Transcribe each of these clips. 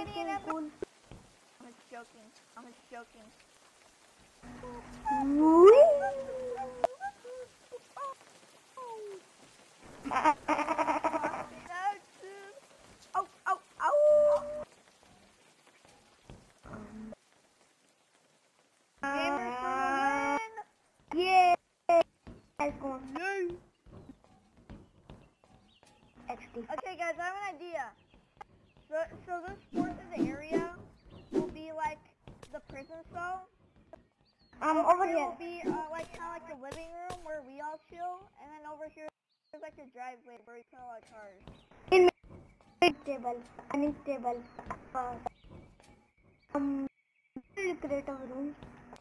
something cool. I'm just joking. I'm just joking. Oh, oh, oh! Gamers for the win! Yeah. Let's go. Yay! XD. Okay, guys, I have an idea. So this fourth of the area will be like the prison cell. Over here. Will be like kind of like the living room where we all chill, and then over here there's like the driveway where we put all our cars. In table. Dining table. We'll create a room.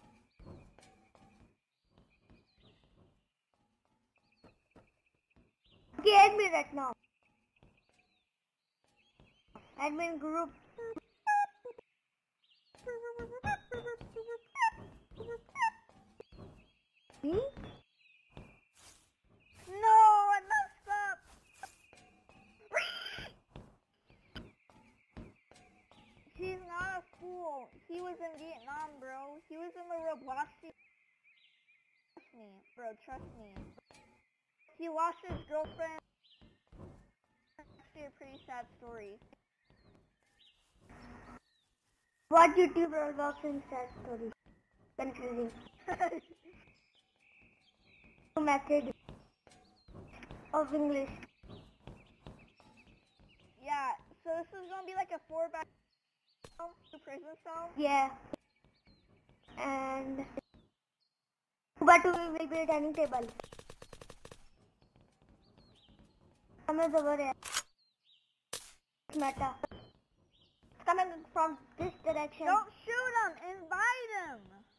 Okay, add me right now. Admin group. Me? No, I messed up. He's not a fool. He was in Vietnam, bro. He was in the Roblox. Trust me, bro. Trust me. He lost his girlfriend. Actually, a pretty sad story. What YouTuber loves in sad story? Confusing. Method of English. Yeah, so this is gonna be like a 4x prison cell. Yeah. And but we will be a dining table. Come over here. Meta. Coming from this direction. Don't shoot him! Invite him!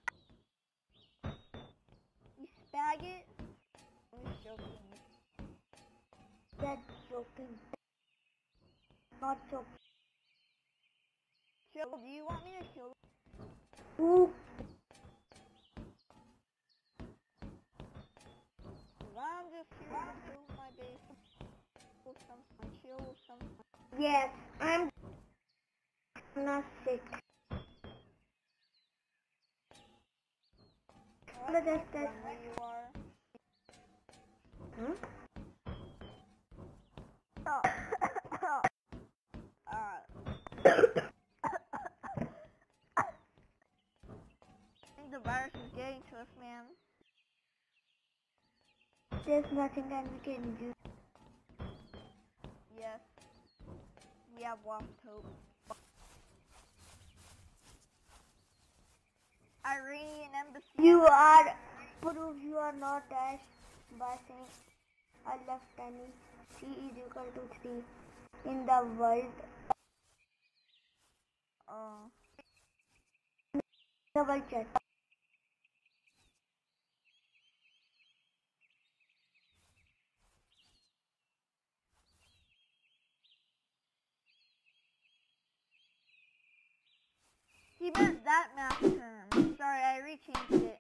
You spaggot. I'm just joking. That's joking. Not joking. Chill, do you want me to kill him? Ooh. I'm just here to build my base with some chill with some. Yes, I'm not sick. But that's Where you are. Huh? I think the virus is getting to us, man. There's nothing that we can do. Yes. We have lost hope. Iranian embassy. You are proof you are not dash by saying I left any C is equal to 3 in the world. Double check. He meant that math term. Sorry, I rechanged it.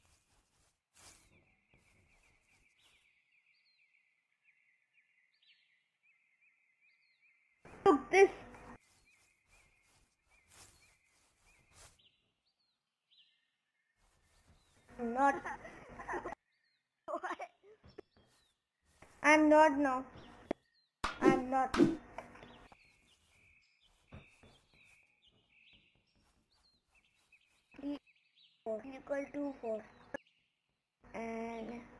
Look this. Not. What? I'm not now. I'm not. Equal to 4 and